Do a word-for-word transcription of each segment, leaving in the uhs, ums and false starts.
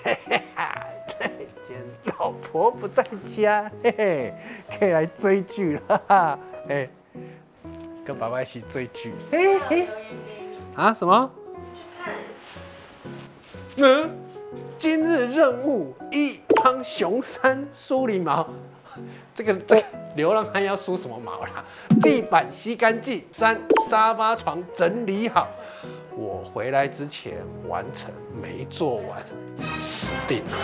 嘿嘿哈，今天老婆不在家，嘿嘿，可以来追剧了，哈哈，哎，跟爸爸一起追剧，嘿嘿。啊？什么？嗯，今日任务一，帮熊山梳理毛。这个这个流浪汉要梳什么毛啦？地板吸干净，三沙发床整理好。我回来之前完成，没做完，死定了。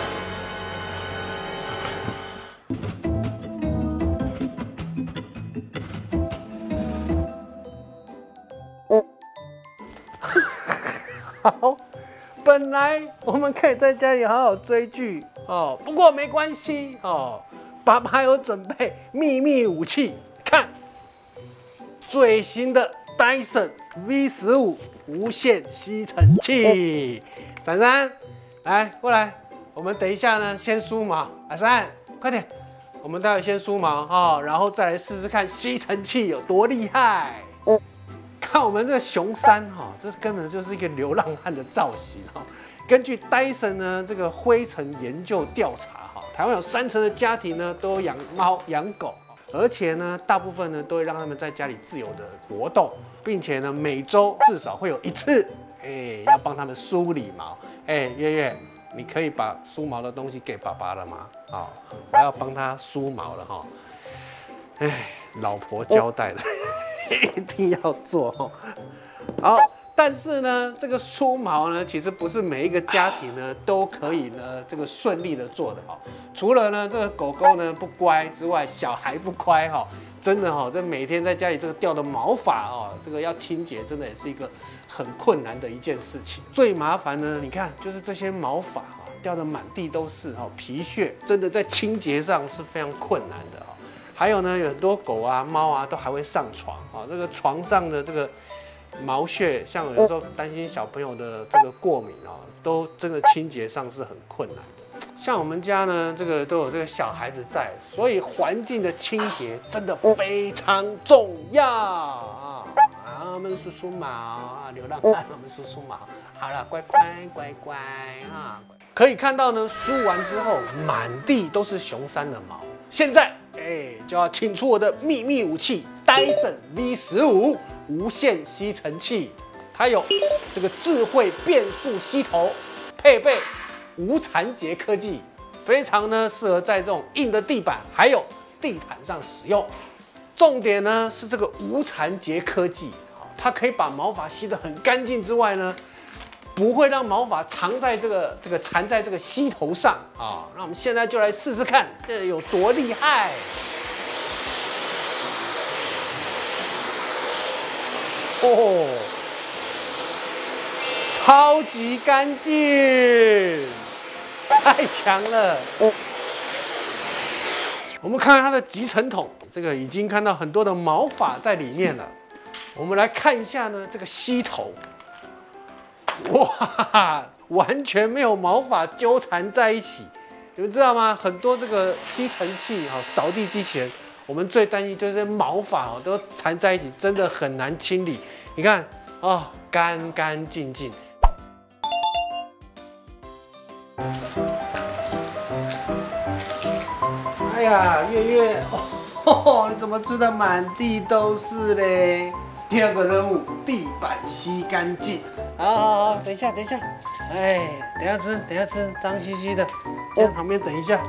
好，本来我们可以在家里好好追剧哦，不过没关系哦。爸爸有准备秘密武器，看最新的 Dyson V 十五无线吸尘器。珊珊，来过来，我们等一下呢，先梳毛。阿珊，快点，我们待会先梳毛哦，然后再来试试看吸尘器有多厉害。看我们这个熊山哈，这根本就是一个流浪汉的造型哈。根据 Dyson 呢这个灰尘研究调查哈，台湾有三成的家庭呢都有养猫养狗，而且呢大部分呢都会让他们在家里自由的活动，并且呢每周至少会有一次，哎，要帮他们梳理毛。哎，月月，你可以把梳毛的东西给爸爸了吗？啊，我要帮他梳毛了哈。哎，老婆交代的。一定要做哦。好，但是呢，这个梳毛呢，其实不是每一个家庭呢都可以呢这个顺利的做的哈。除了呢这个狗狗呢不乖之外，小孩不乖哈，真的哈，这每天在家里这个掉的毛发哦，这个要清洁，真的也是一个很困难的一件事情。最麻烦呢，你看就是这些毛发啊掉的满地都是哈，皮屑真的在清洁上是非常困难的。还有呢，有很多狗啊、猫啊都还会上床啊。这个床上的这个毛屑，像有时候担心小朋友的这个过敏啊，都真的清洁上是很困难的。像我们家呢，这个都有这个小孩子在，所以环境的清洁真的非常重要啊。啊，我们梳梳毛啊，流浪汉，我们梳梳毛。好了，乖乖乖乖啊。可以看到呢，梳完之后满地都是熊山的毛。现在，哎，就要请出我的秘密武器 Dyson V 十五无线吸尘器。它有这个智慧变速吸头，配备无残结科技，非常呢适合在这种硬的地板还有地毯上使用。重点呢是这个无残结科技，它可以把毛发吸得很干净之外呢，不会让毛发藏在这个这个缠在这个吸头上啊！那我们现在就来试试看，这有多厉害！哦，超级干净，太强了！我们看看它的集尘桶，这个已经看到很多的毛发在里面了。我们来看一下呢，这个吸头。哇，完全没有毛发纠缠在一起，你们知道吗？很多这个吸尘器哈、扫地机器人，我们最担心就是毛发哦都缠在一起，真的很难清理。你看哦，干干净净。哎呀，月月，哦，你怎么吃的满地都是嘞？第二个任务，地板吸干净。好好好，等一下，等一下，哎，等一下吃，等一下吃，脏兮兮的，先在旁边等一下。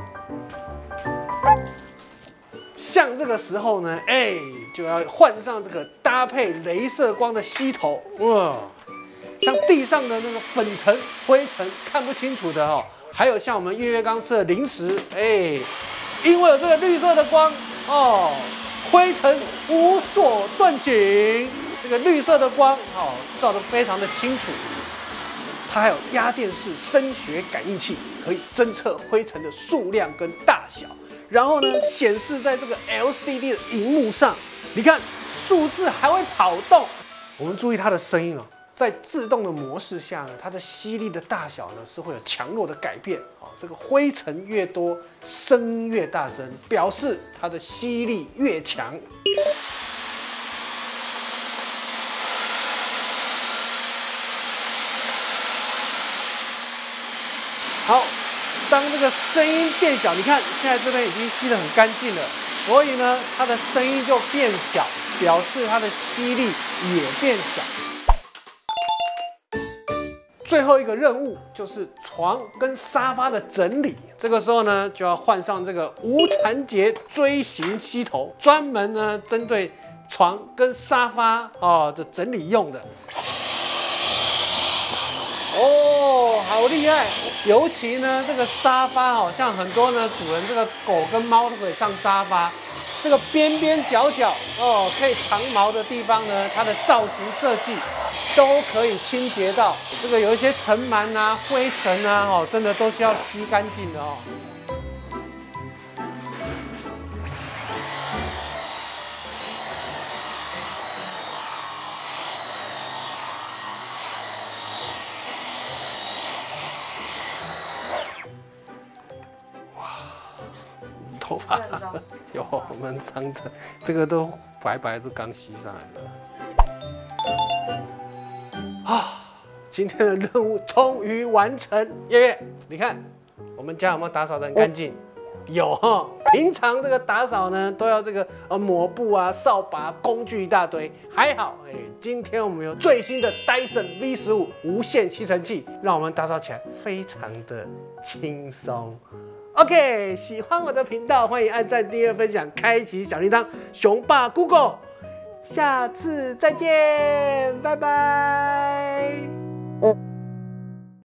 像这个时候呢，哎，就要换上这个搭配雷射光的吸头，哇，像地上的那个粉尘、灰尘看不清楚的哦，还有像我们月月刚吃的零食，哎，因为有这个绿色的光哦。灰尘无所遁形，这个绿色的光哦，照得非常的清楚。它还有压电式声学感应器，可以侦测灰尘的数量跟大小，然后呢，显示在这个 L C D 的荧幕上。你看数字还会跑动。我们注意它的声音哦，在自动的模式下呢，它的吸力的大小呢是会有强弱的改变。哦，这个灰尘越多，声越大声，表示它的吸力越强。好， 当这个声音变小，你看现在这边已经吸得很干净了，所以呢，它的声音就变小，表示它的吸力也变小。最后一个任务就是床跟沙发的整理，这个时候呢，就要换上这个无缠结锥形吸头，专门呢针对床跟沙发哦的整理用的。哦，好厉害！尤其呢，这个沙发哦，像很多呢主人这个狗跟猫都可以上沙发，这个边边角角哦可以长毛的地方呢，它的造型设计都可以清洁到。这个有一些尘螨啊、灰尘啊，哦，真的都是要吸干净的哦。头发有蛮脏的，这个都白白都刚洗上来的。啊，今天的任务终于完成，爷爷，你看我们家有没有打扫得很干净？哦、有哈。平常这个打扫呢，都要这个呃抹布啊、扫把、工具一大堆，还好哎，今天我们有最新的 Dyson V 十五无线吸尘器，让我们打扫起来非常的轻松。OK， 喜欢我的频道，欢迎按赞、订阅、分享、开启小铃铛。雄霸 Google， 下次再见，拜拜。